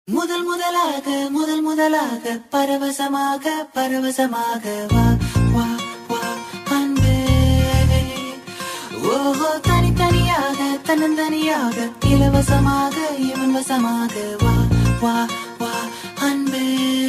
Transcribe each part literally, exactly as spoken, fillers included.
முதல் முதலாக முதல் முதலாக பரவசமாக பரவசமாக வா வா வா அன்பே. ஓஹோ தனித்தனியாக தன்னந்தனியாக இலவசமாக இவன் வசமாக வா வா வா அன்பே.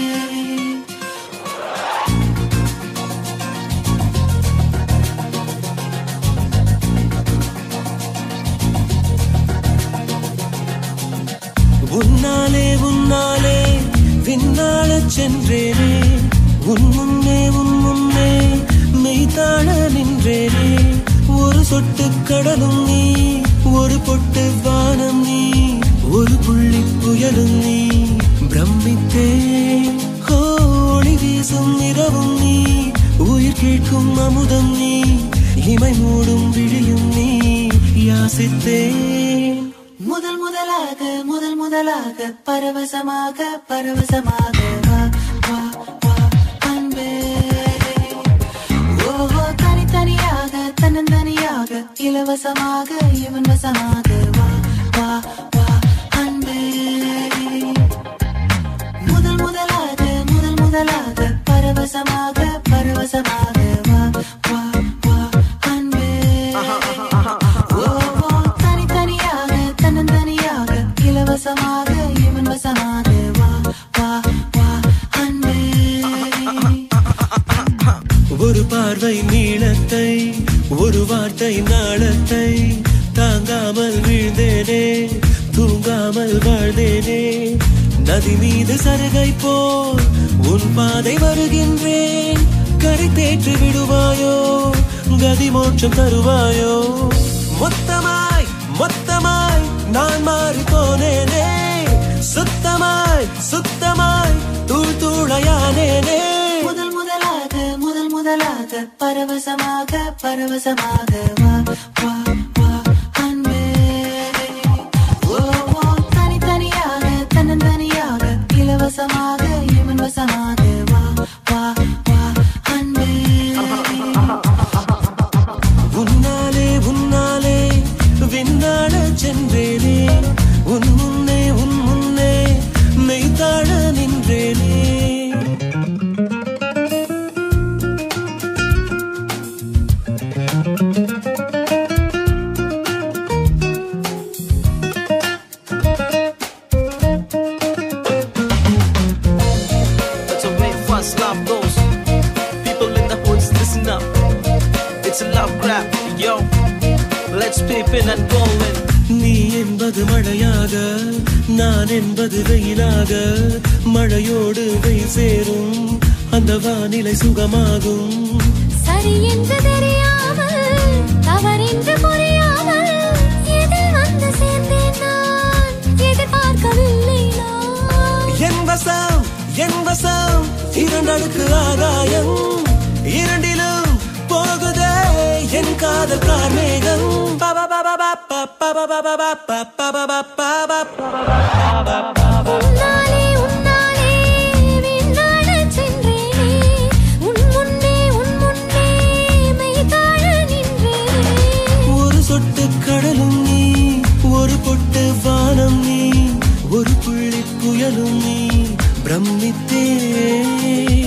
உன்னாலே உன்னாலே விண்ணாளச் சென்றேனே, உன் முன்னே உன் முன்னே மெய்தாழ நின்றேனே. ஒரு சொட்டு கடலும் நீ, ஒரு பொட்டு வானம் நீ, ஒரு புள்ளி புயலும் நீ. பிரமித்தேன் ஒளி வீசும் இரவும் நீ, உயிர் கேட்கும் அமுதம் நீ, இமை மூடும் விழியும் நீ. யாசித்தேன் முதல் முதலாக முதல் முதலாக பரவசமாக பரவசமாக வா வா வா அன்பே. ஓஹோ தனித்தனியாக தன்னந்தனியாக இலவசமாக இவன் வசமாக வா வா வா அன்பே. முதல் முதலாக முதல் முதலாக பரவசமாக பரவசமாக வா வா வா அன்பே. ஓஹோ தனித்தனியாக தன்னந்தனியாக இலவசமாக இவன் வசமாக வா வா வா அன்பே. ஒரு பார்வை நீளத்தை, ஒரு வார்த்தை நாளத்தை, தாங்காமல் வீழ்ந்தேனே, தூங்காமல் வாழ்ந்தேனே. நதி மீது சருகை போல் உன் பாதை வருகின்றேன். கரை தேற்றி விடுவாயோ, கதி மோட்சம் தருவாயோ. மொத்தமாய் மொத்தமாய் நான் மாறி போனேனே, சுத்தமாய் சுத்தமாய் தூள் தூளையானேனே. முதல் முதலாக முதல் முதலாக பரவசமாக பரவசமாக வா வா வா அன்பே. ஓஹோ தனித்தனியாக தன்னந்தனியாக இலவசமாக இவன் வசமாக வா வா வா அன்பே. உன்னாலே உன்னாலே விண்ணாளச் சென்றேனே, உன் முன்னே உன் முன்னே மெய்தாழ நின்றேனே. That's the way fast love goes. People in the hoods, listen up. It's a love crap, yo. Let's peep in and go in. நீ என்பது மழையாக, நான் என்பது வெயிலாக. மழையோடு வெயில் சேரும், அந்த வானிலை சுகமாகும். சரி என்று தெரியாமல், தவறென்று புரியாமல், எதில் வந்து சேர்ந்தேன் நான், எதிர்பார்க்கவில்லை நான். என் வசம் என் வசம் இரண்டடுக்கு ஆகாயம், இரண்டிலும் போகுதே என் காதல் கார்மேகம். உன்னாலே உன்னாலே விண்ணாளச் சென்றேனே, உன் முன்னே உன் முன்னே மெய்தாழ நின்றேனே. ஒரு சொட்டு கடலும் நீ, ஒரு பொட்டு வானம் நீ, ஒரு புள்ளி புயலும் நீ. பிரமித்தே